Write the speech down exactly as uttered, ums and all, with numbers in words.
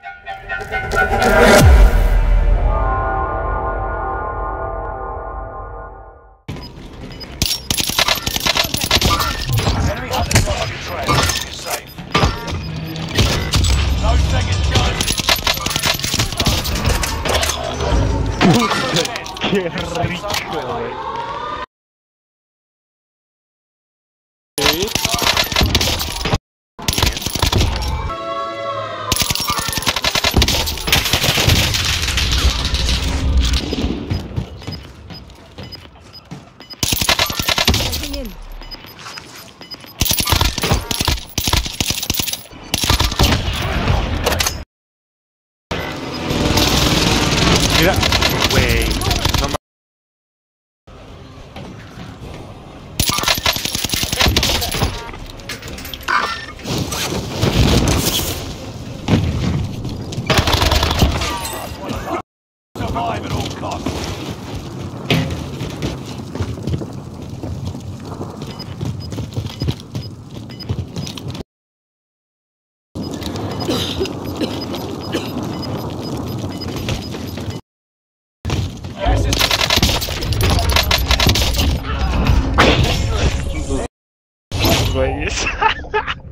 Enemy hunter's not on your trail. You're safe. No seconds, guys. Qué rico, güey. Mira, güey, no mames. Survive at all costs. Güeyes.